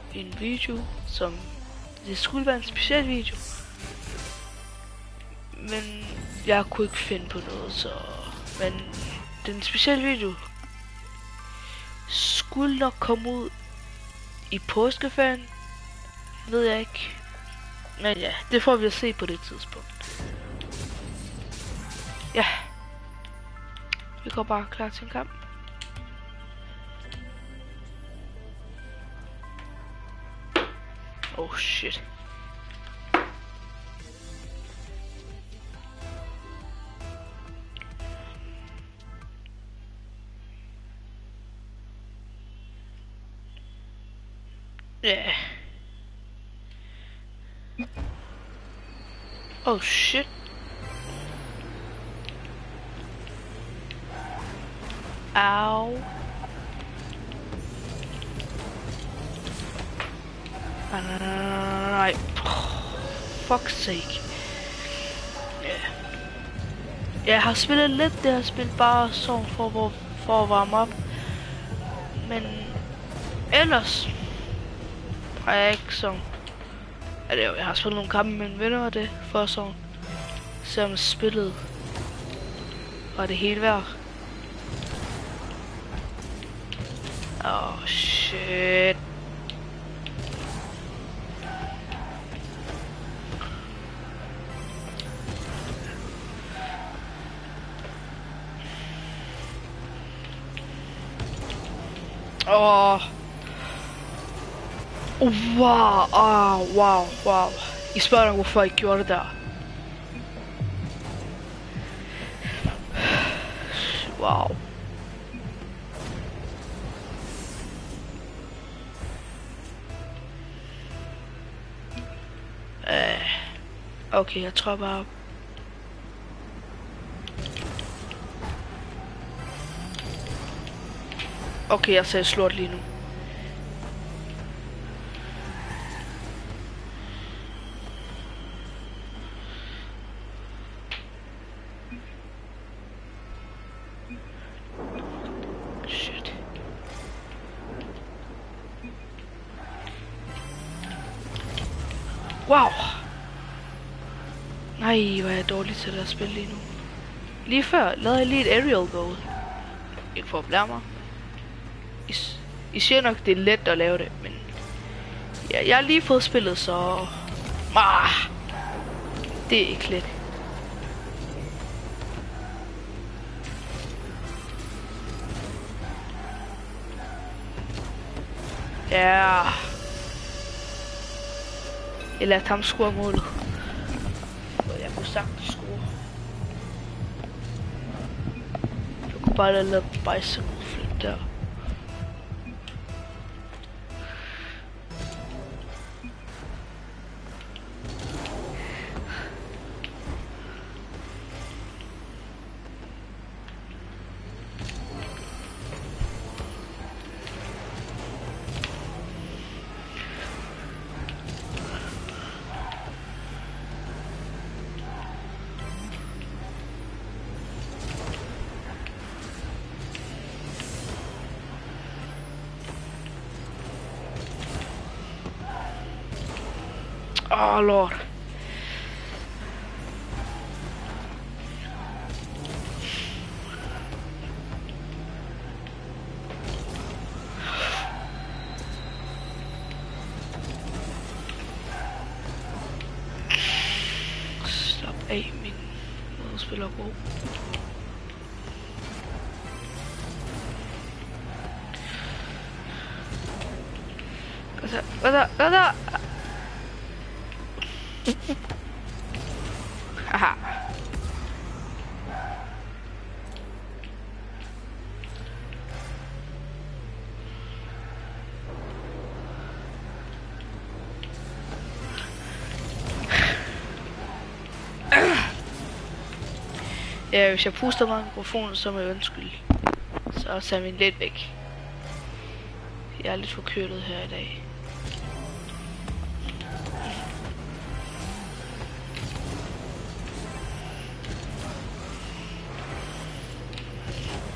en video, som det skulle være en speciel video. Men jeg kunne ikke finde på noget, så... Men den specielle video skulle nok komme ud i påskeferien, ved jeg ikke. Men ja, det får vi at se på det tidspunkt. Ja. Vi går bare klar til en kamp. Oh shit. Yeah. Oh shit. Ow. Nej. Fuck's sake. Yeah. Jeg har spillet lidt det her spil, bare så for at varme op. Men ellers har jeg ikke sådan... Altså, jeg har spillet nogle kampe med mine venner og det, for sådan... Selvom spillet var det helt værd. Oh shit. Oh. Wow, wow. I spørger nok, hvorfor jeg gjorde det der. Wow. Okay, jeg tror bare... Okay, jeg ser slået lige nu. Shit. Wow. Nej, hvor er jeg dårlig til at spille lige nu. Lige før lavede jeg lige et aerial goal. Ikke for at blære mig. I siger nok, det er let at lave det, men... Ja, jeg har lige fået spillet, så... det er ikke let. Ja... Jeg lader ham score målet. Jeg kunne sagtens score. Jeg kunne bare lade bicycle flip der. Oh lord. Stop aiming. Spiller god. Hvad der? Haha. Ja, hvis jeg puster mig mikrofonen, så må jeg undskylde. Så tager min lidt væk. Jeg er lidt forkølet her i dag.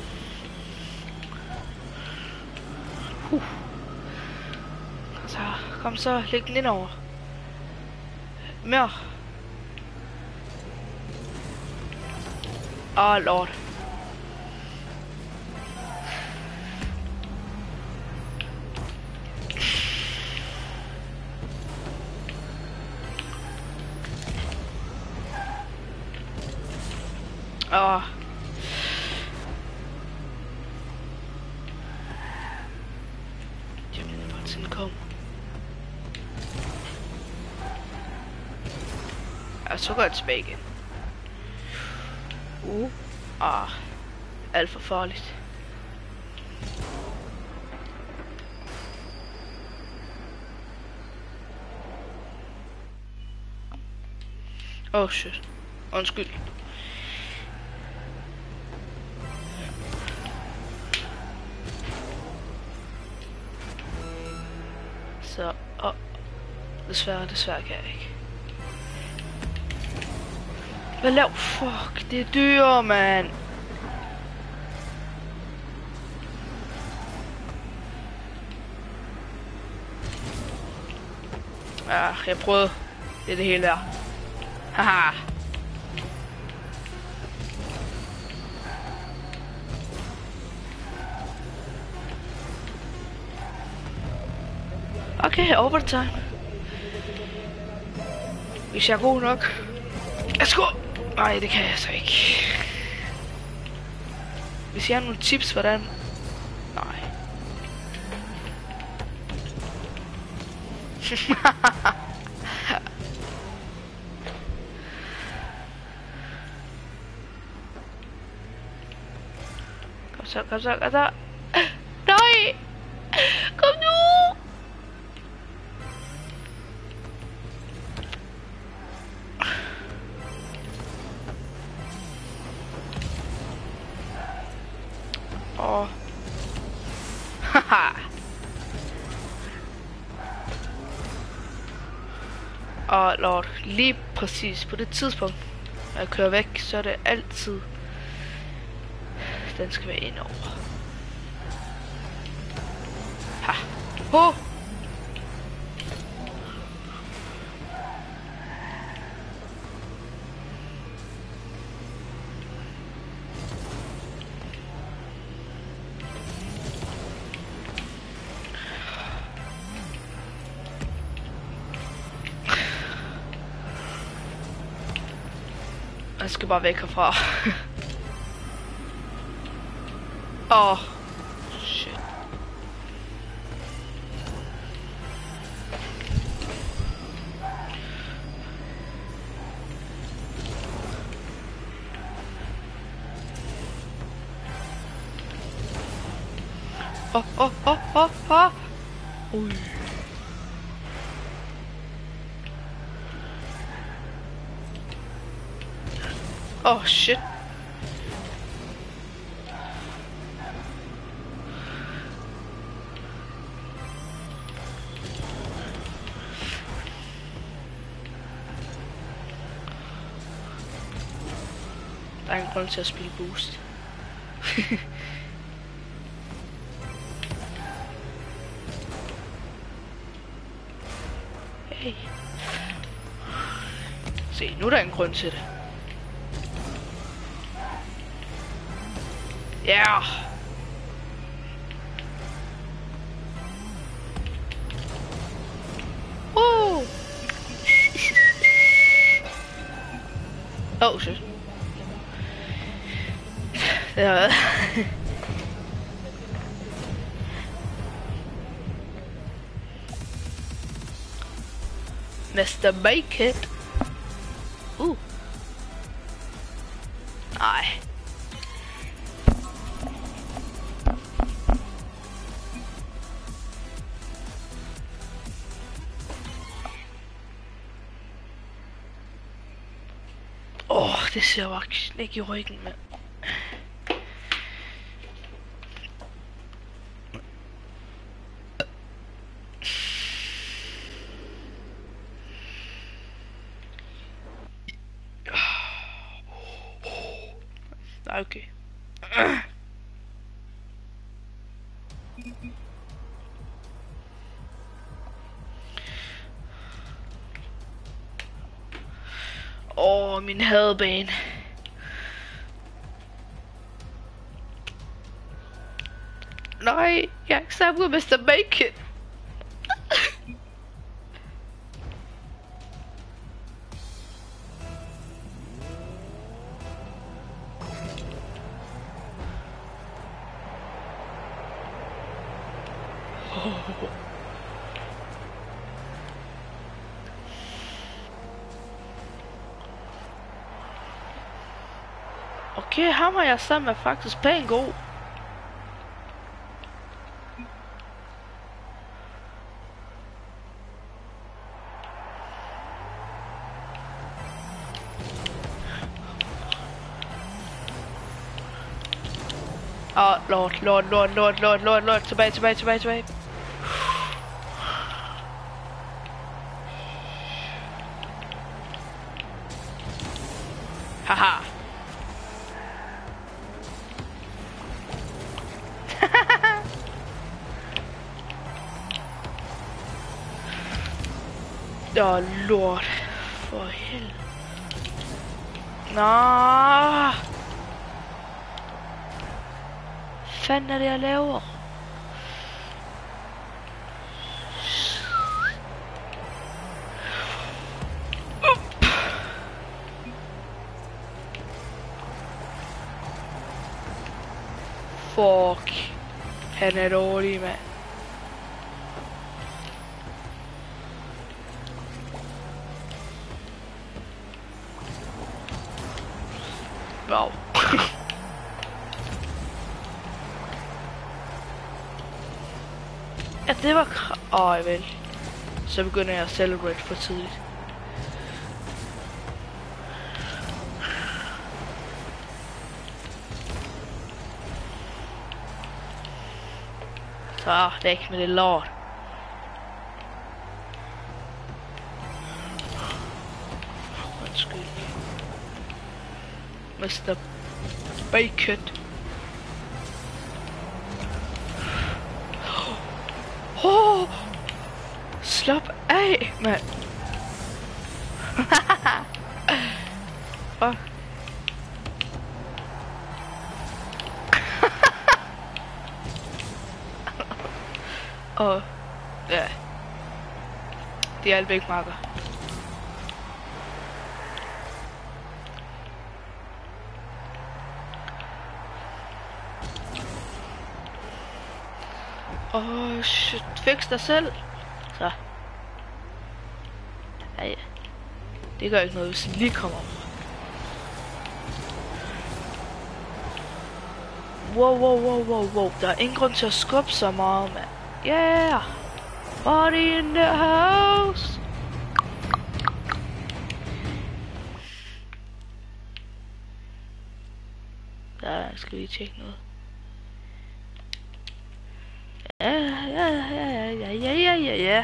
Så Kom så, læg den ind over. Mere. Åh, lord. Åh. Jeg ved bare, sådan kom. Ja, så går jeg tilbage igen. Alt for farligt. Shit. Undskyld. Så, desværre kan jeg ikke. Hvad lav? Fuck, det er dyr, mand. Ja, jeg prøvede. Det er det hele der. Haha. Okay, overtime. Hvis jeg er god nok. Værsgo! Nej, det kan jeg så ikke. Hvis jeg har nogle tips, hvordan... Nej. Kom så. Nej! Kom nu! Haha. Lord, lige præcis på det tidspunkt, når jeg kører væk, så er det altid, den skal være indover. Ha. Jeg skal bare væk herfra. Shit. Ui. Shit. Der er ingen grund til at spille boost. Hey. Se, nu er der en grund til det. Ja. Shit. Ja. Mr. Make It. Nej. Det ser jo ikke i ryggen, mand. Okay. Min hadebane. Nej, jeg er ikke sammen med Mr. Bacon. Okay, ham har jeg sammen med faktisk pænt god. Lord, tilbage. Haha. Lort. For helvede. Nå. Fanden er det, jeg laver? Fuck. Han er dårlig, mand. Wow. Ja, det var vel. Så begynder jeg at celebrate for tidligt. Så væk med det lort. Undskyld. Mr. Bacon. Slap af, mand. Fuck. Ja. Det er alt væk, marker. Shit. Fix dig selv. Så. Ja. Det gør ikke noget, hvis den lige kommer op. Wow. Der er ingen grund til at skubbe så meget, mand. Yeah! Party in the house! Der skal vi tjekke noget. Ja.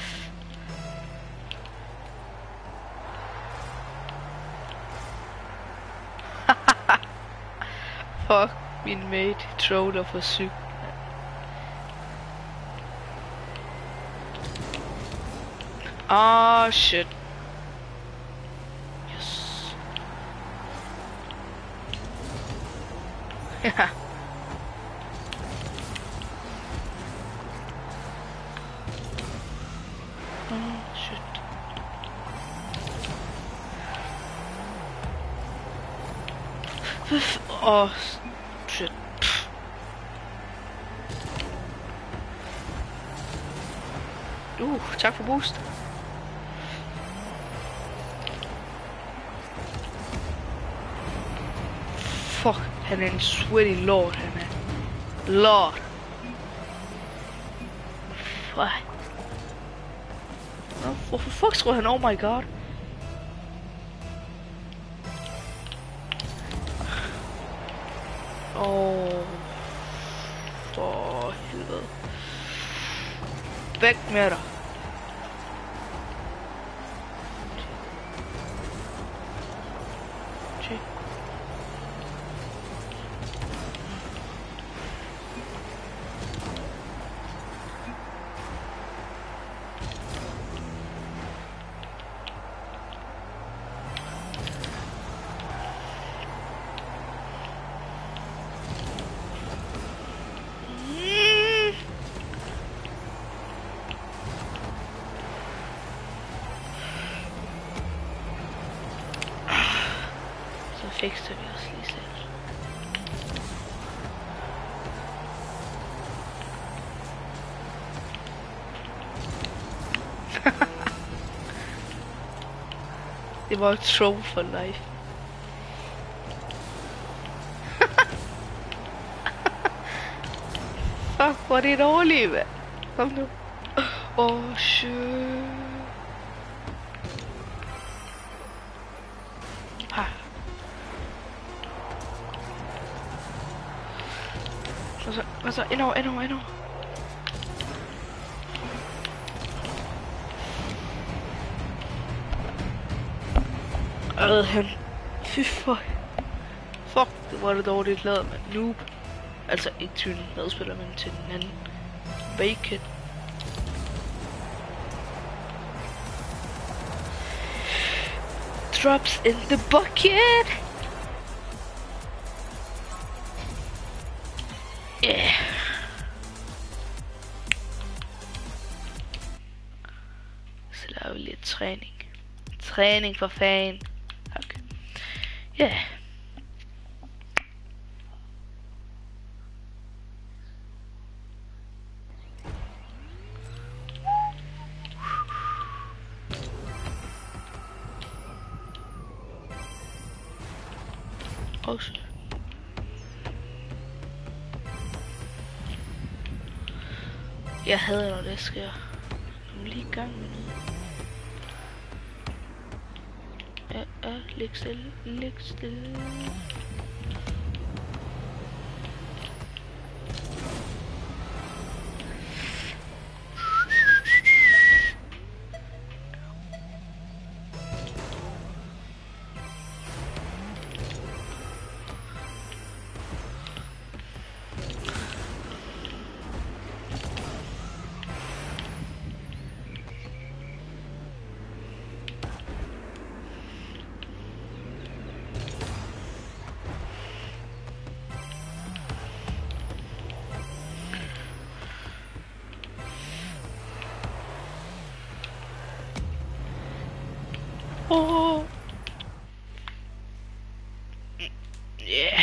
Fuck, min mate troller for syg. Shit. Yes. Ja. Shit. Shit. Tak for boost. Fuck, han er en sweaty lord, han er. Lord. Fuck. Hvorfor fuck tror han, oh my god? For helvede. Væk med dig. fikser vi også lige selv. Det var et troll for life. Fuck, hvor er det dårligt, mand. Kom nu. Oh, shit. Ha. Hvad så? Endnu. Han. Fy for. Fuck, det var det dårligt lavet, mand. Noob. Altså ikke til en medspiller, men til den anden. Bacon. Drops in the bucket. Yeah. Så laver vi lidt træning. Træning for fan. Okay. Yeah. Også. Jeg hader, når det sker. Nu lige i gang med noget. Ja, lig stille. Oh. Yeah.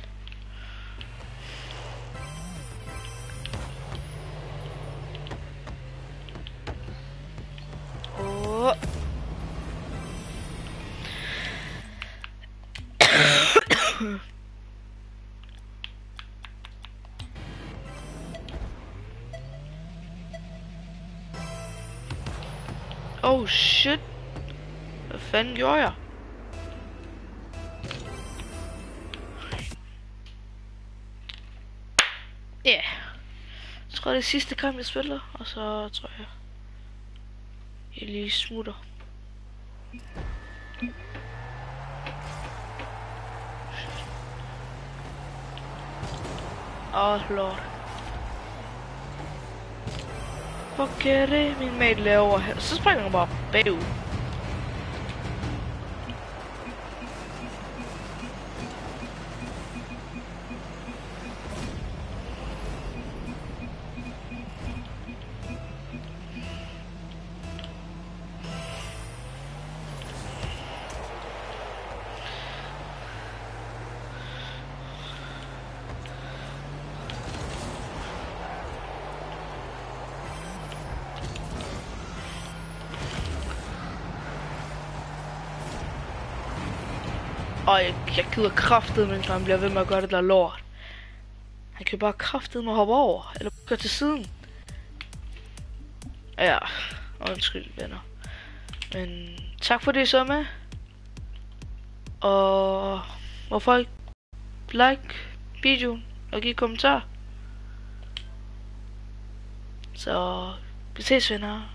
Oh. Oh shit. Hvad fanden gjorde jeg? Ja. Yeah. Jeg tror det er sidste kamp jeg spiller. Og så tror jeg lige smutter. Lord. Fuck er det min mate laver her? Så springer han bare bagud. Og jeg gider kraftet, mens han bliver ved med at gøre det der lort. Han kan bare kraftet med at hoppe over, eller gå til siden. Ja, undskyld venner. Men tak for det så med. Og hvorfor ikke like videoen og give kommentar. Så vi ses venner.